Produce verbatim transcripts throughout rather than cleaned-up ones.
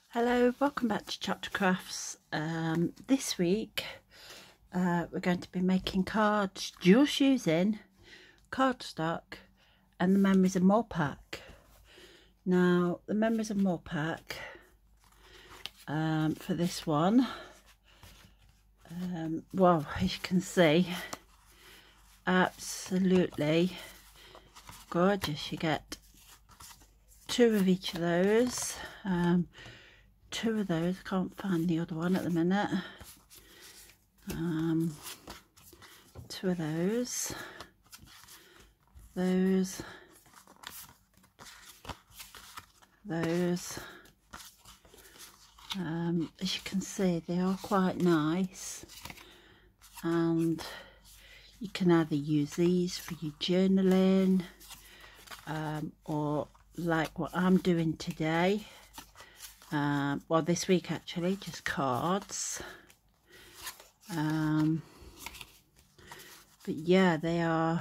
Hello, welcome back to Chapter Crafts. Um, this week uh, we're going to be making cards just using cardstock and the Memories of More pack. Now the Memories of More pack um, for this one, um, well, as you can see, absolutely gorgeous. You get two of each of those. Um, two of those. I can't find the other one at the minute. Um, two of those. Those. Those. Um, as you can see, they are quite nice, and you can either use these for your journaling, um, or like what I'm doing today. Um, well, this week actually, just cards. Um, but yeah, they are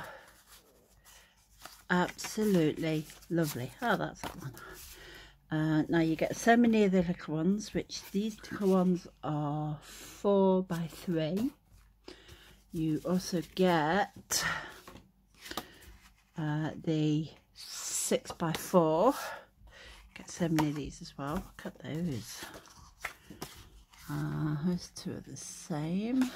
absolutely lovely. Oh, that's that one. Uh, now you get so many of the little ones, which these little ones are four by three. You also get uh, the six by four. Get so many of these as well. Look at those. Uh, those two are the same.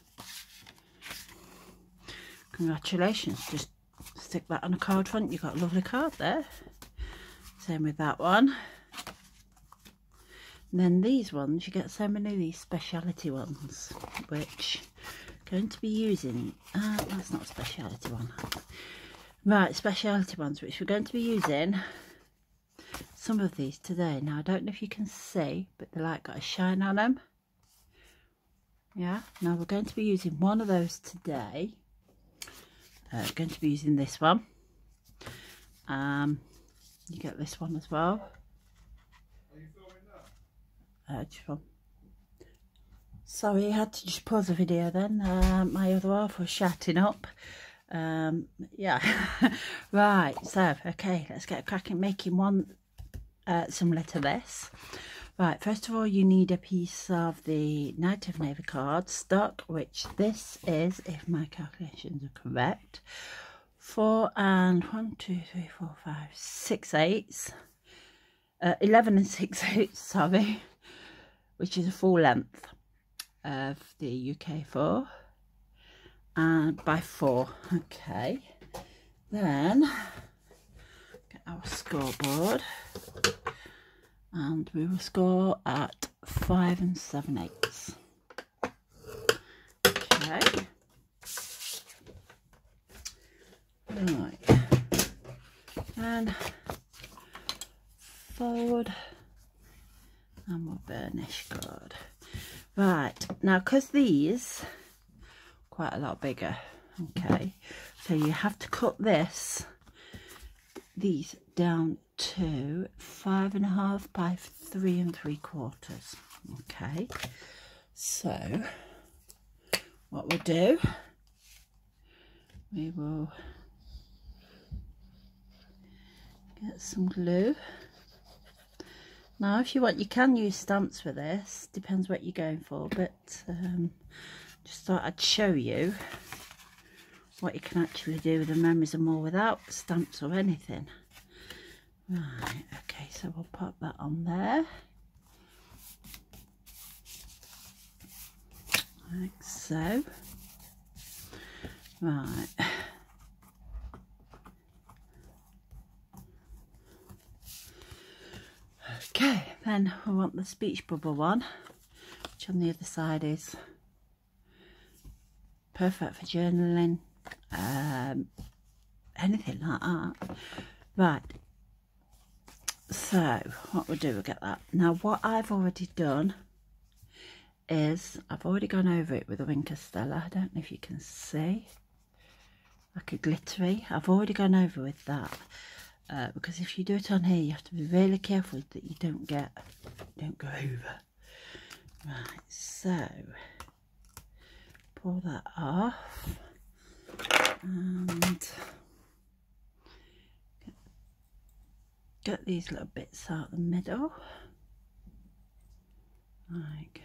Congratulations, just stick that on a card front, you've got a lovely card there. Same with that one. And then these ones, you get so many of these speciality ones, which I'm going to be using. Uh, that's not a speciality one. Right, speciality ones, which we're going to be using some of these today. Now I don't know if you can see, but they're like got a shine on them. Yeah, now we're going to be using one of those today. Uh, going to be using this one. Um, you get this one as well. Are you filming that? Uh, just one. Sorry, I had to just pause the video then. Uh, my other half was shouting up. Um, yeah. Right, so okay, let's get cracking making one uh, similar to this. Right, first of all, you need a piece of the Night of Navy card stock, which this is, if my calculations are correct, four and one, two, three, four, five, six eighths, uh, eleven and six eighths, sorry, which is a full length of the U K four, and by four. Okay, then get our scoreboard. And we will score at five and seven eighths. Okay. Right. And forward. And we'll burnish good. Right. Now, because these are quite a lot bigger. Okay. So you have to cut this, these down to five and a half by three and three quarters. Okay, so what we'll do, we will get some glue. Now if you want, you can use stamps for this, depends what you're going for, but um, just thought I'd show you what you can actually do with the Memories of More without stamps or anything. Right, okay, so we'll pop that on there, like so. Right. Okay, then we want the speech bubble one, which on the other side is perfect for journaling, um, anything like that. Right. So what we'll do, we'll get that. Now what I've already done is I've already gone over it with a Wink of Stella. I don't know if you can see, like a glittery. I've already gone over with that uh, because if you do it on here, you have to be really careful that you don't get, don't go over. Right, so pull that off and get these little bits out the middle. like,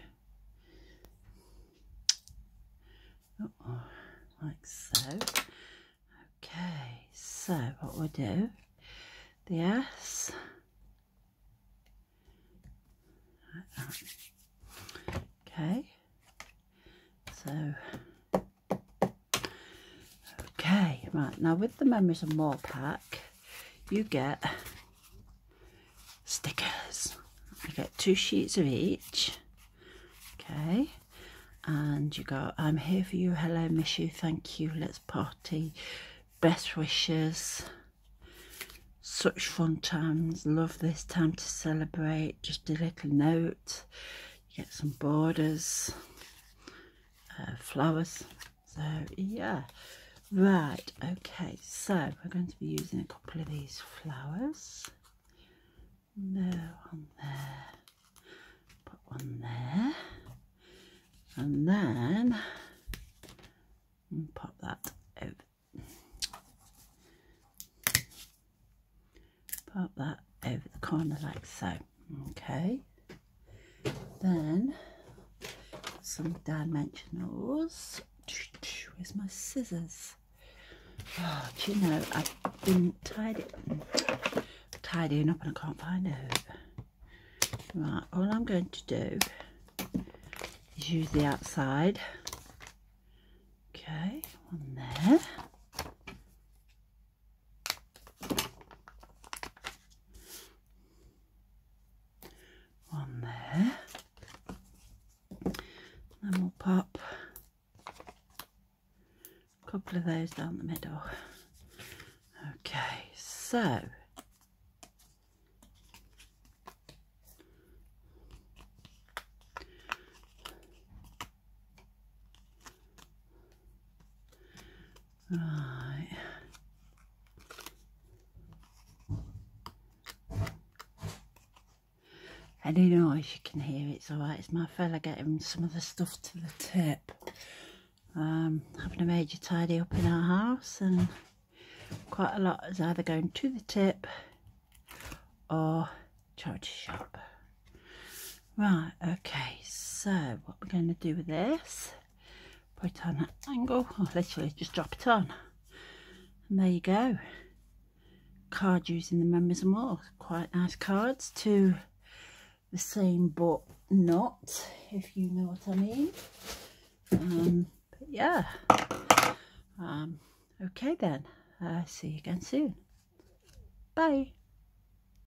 uh-oh, like so. Okay, so what we'll do, the S, like that. Okay, so, okay, right, now with the Memories and More pack, you get stickers. You get two sheets of each, okay, and you got I'm here for you, hello, miss you, thank you, let's party, best wishes, such fun times, love this time to celebrate, just a little note. You get some borders, uh, flowers, so yeah. Right, okay, so we're going to be using a couple of these flowers. No, on there, put one there, and then pop that over, pop that over the corner like so. Okay, then some dimensionals. Where's my scissors? Oh, do you know, I've been tidying, tidying up and I can't find it. Right, all I'm going to do is use the outside. Okay, one there. One there. Then we'll pop a couple of those down the middle. Okay, so right. Any noise you can hear, it's alright. It's my fella getting some of the stuff to the tip. Um, having a major tidy up in our house, and quite a lot is either going to the tip or charity shop. Right, okay, so what we're going to do with this, put it on that angle, or literally just drop it on, and there you go. Card using the Memories and More. Quite nice cards, to the same but not, if you know what I mean. Um, but yeah, um, okay then, uh, see you again soon. Bye.